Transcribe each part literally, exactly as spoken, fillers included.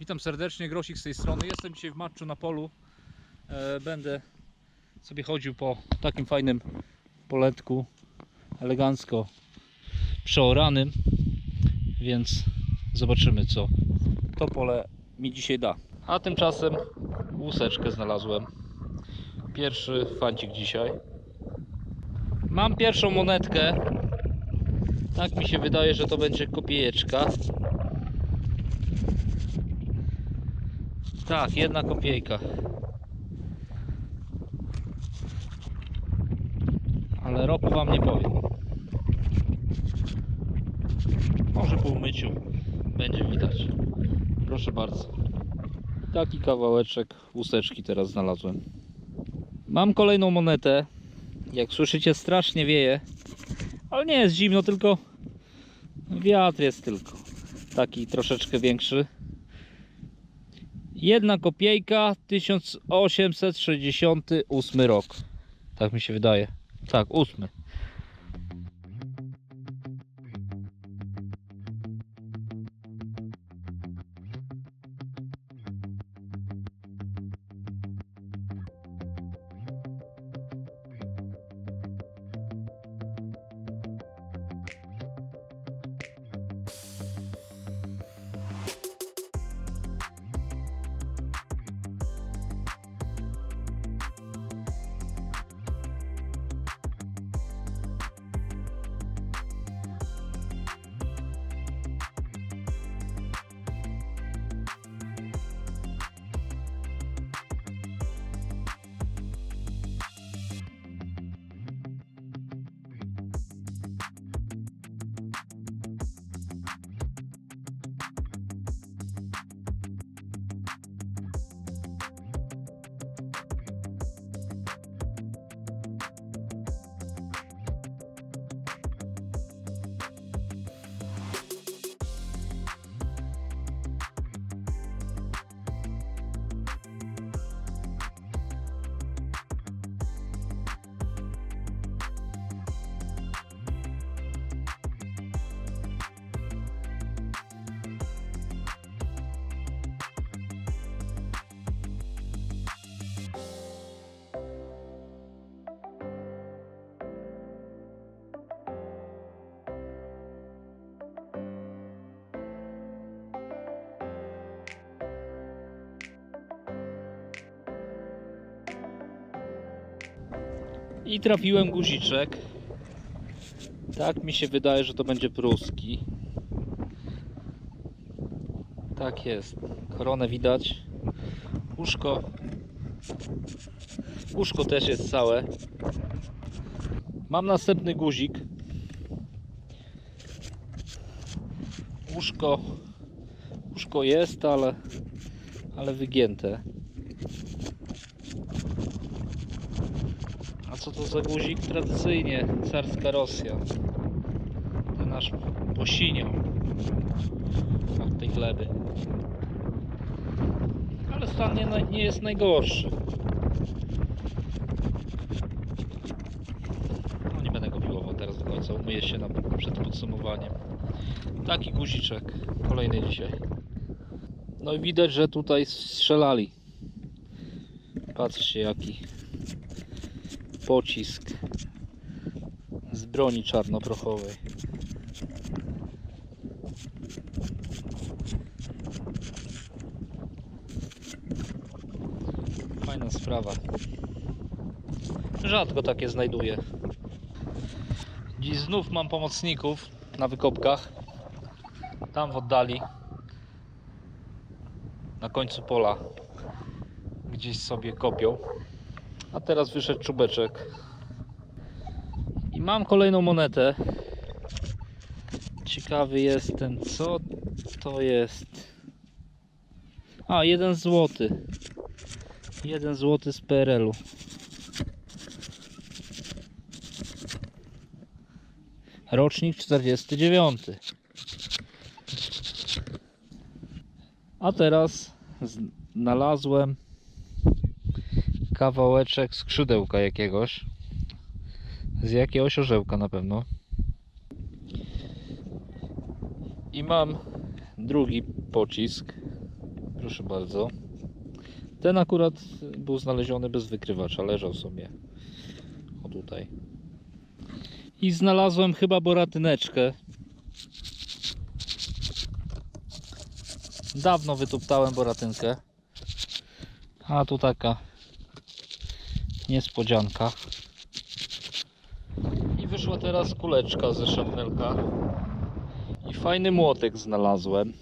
Witam serdecznie, Grosik z tej strony. Jestem dzisiaj w Matczu na polu. e, Będę sobie chodził po takim fajnym poletku, elegancko przeoranym. Więc zobaczymy, co to pole mi dzisiaj da. A tymczasem łuseczkę znalazłem. Pierwszy fancik dzisiaj. Mam pierwszą monetkę. Tak mi się wydaje, że to będzie kopiejeczka. Tak, jedna kopiejka. Ale roku wam nie powiem. Może po umyciu będzie widać. Proszę bardzo. Taki kawałeczek łuseczki teraz znalazłem. Mam kolejną monetę. Jak słyszycie, strasznie wieje. Ale nie jest zimno, tylko wiatr jest tylko taki troszeczkę większy. Jedna kopiejka, tysiąc osiemset sześćdziesiąty ósmy rok. Tak mi się wydaje. Tak, ósmy. I trafiłem guziczek. Tak mi się wydaje, że to będzie pruski. Tak jest. Koronę widać. Uszko. Uszko też jest całe. Mam następny guzik. Uszko. Uszko jest, ale, ale wygięte. A co to za guzik? Tradycyjnie carska Rosja. Ten nasz posiniał od tej gleby. Ale stan nie, nie jest najgorszy. No nie będę go piłował teraz do końca. Umyję się na, przed podsumowaniem. Taki guziczek. Kolejny dzisiaj. No i widać, że tutaj strzelali. Patrzcie, jaki pocisk z broni czarnoprochowej. Fajna sprawa. Rzadko takie znajduję. Dziś znów mam pomocników na wykopkach. Tam w oddali, na końcu pola, gdzieś sobie kopią. A teraz wyszedł czubeczek. I mam kolejną monetę. Ciekawy jestem, co to jest. A, jeden złoty. Jeden złoty z P R L u. Rocznik czterdziesty dziewiąty. A teraz znalazłem kawałeczek skrzydełka jakiegoś. Z jakiegoś orzełka na pewno. I mam drugi pocisk. Proszę bardzo. Ten akurat był znaleziony bez wykrywacza, leżał sobie o tutaj. I znalazłem chyba boratyneczkę. Dawno wytuptałem boratynkę, a tu taka niespodzianka. I wyszła teraz kuleczka ze szapnelka. I fajny młotek znalazłem.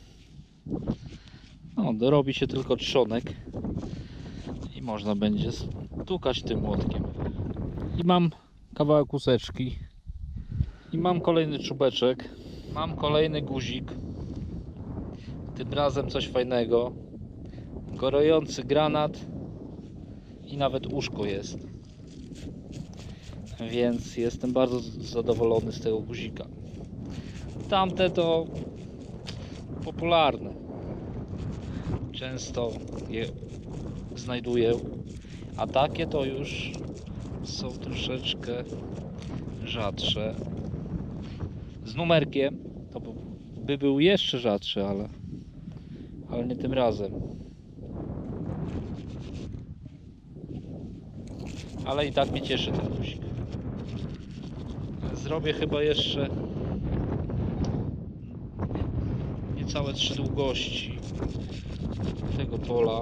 No, dorobi się tylko trzonek i można będzie stukać tym młotkiem. I mam kawałek łuseczki. I mam kolejny czubeczek. Mam kolejny guzik. Tym razem coś fajnego. Gorejący granat. I nawet uszko jest. Więc jestem bardzo zadowolony z tego guzika. Tamte to popularne. Często je znajduję. A takie to już są troszeczkę rzadsze. Z numerkiem to by był jeszcze rzadszy, ale, ale nie tym razem. Ale i tak mnie cieszy ten guzik. Zrobię chyba jeszcze niecałe trzy długości tego pola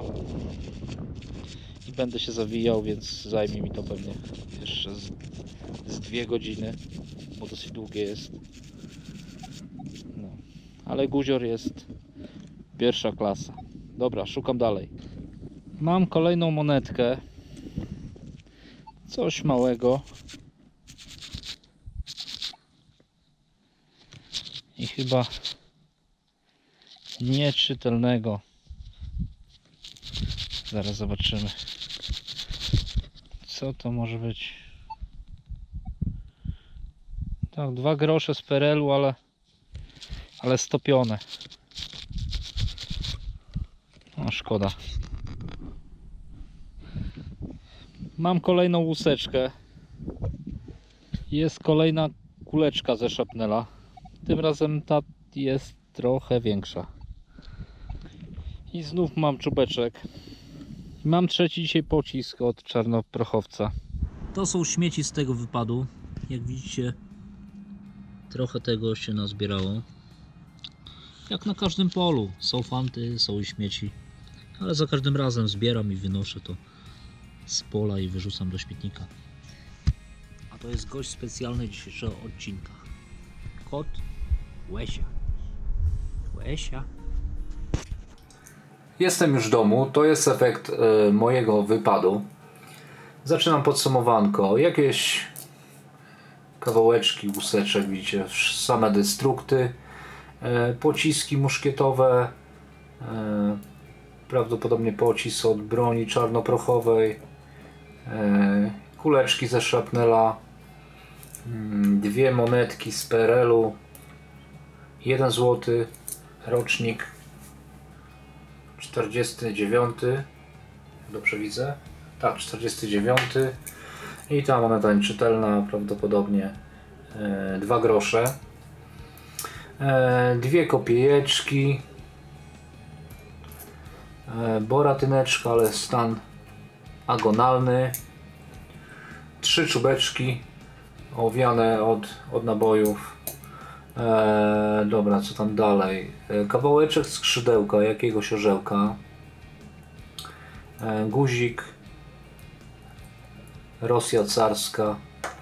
i będę się zawijał, więc zajmie mi to pewnie jeszcze z, z dwie godziny, bo dosyć długie jest. No. Ale guzior jest pierwsza klasa. Dobra, szukam dalej. Mam kolejną monetkę. Coś małego. I chyba nieczytelnego. Zaraz zobaczymy, co to może być. Tak, dwa grosze z perelu, ale ale stopione. No szkoda. Mam kolejną łuseczkę. Jest kolejna kuleczka ze szapnela. Tym razem ta jest trochę większa. I znów mam czubeczek. Mam trzeci dzisiaj pocisk od czarnoprochowca. To są śmieci z tego wypadu. Jak widzicie, trochę tego się nazbierało. Jak na każdym polu. Są fanty, są i śmieci. Ale za każdym razem zbieram i wynoszę to z pola i wyrzucam do śmietnika. A to jest gość specjalny dzisiejszego odcinka. Kot Łesia. Łesia. Jestem już w domu, to jest efekt y, mojego wypadu. Zaczynam podsumowanko. Jakieś kawałeczki łuseczek, widzicie, same destrukty, y, pociski muszkietowe, y, prawdopodobnie pocisk od broni czarnoprochowej, y, kuleczki ze szrapnela, y, dwie monetki z P R L-u, jeden złoty, rocznik czterdziesty dziewiąty, dobrze widzę? Tak, czterdziesty dziewiąty i ta moneta nieczytelna, prawdopodobnie e, dwa grosze, e, dwie kopiejeczki, e, boratyneczka, ale stan agonalny, trzy czubeczki owiane od, od nabojów. Eee, dobra, co tam dalej? Eee, kawałeczek skrzydełka jakiegoś orzełka, eee, guzik, Rosja carska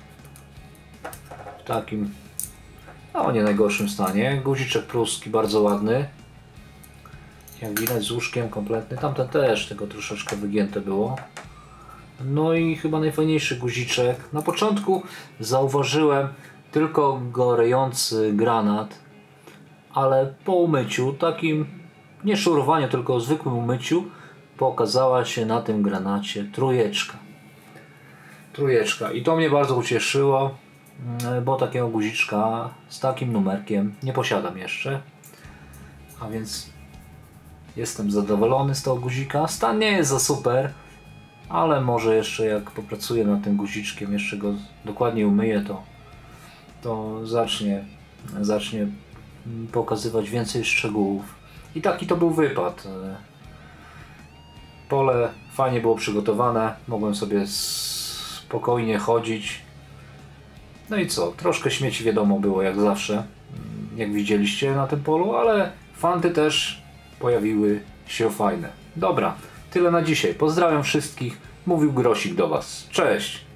w takim, no nie najgorszym stanie, guziczek pruski bardzo ładny, jak widać z łóżkiem kompletny, tamten też tego troszeczkę wygięte było. No i chyba najfajniejszy guziczek. Na początku zauważyłem tylko gorejący granat, ale po umyciu, takim nie szurowaniu, tylko zwykłym umyciu, pokazała się na tym granacie trójeczka. Trójeczka. I to mnie bardzo ucieszyło, bo takiego guziczka z takim numerkiem nie posiadam jeszcze. A więc jestem zadowolony z tego guzika. Stan nie jest za super, ale może jeszcze jak popracuję nad tym guziczkiem, jeszcze go dokładnie umyję, to to zacznie, zacznie pokazywać więcej szczegółów I taki to był wypad. Pole fajnie było przygotowane, mogłem sobie spokojnie chodzić. No i co, troszkę śmieci wiadomo było jak zawsze, jak widzieliście na tym polu, ale fanty też pojawiły się fajne. Dobra, tyle na dzisiaj. Pozdrawiam wszystkich. Mówił Grosik do Was. Cześć!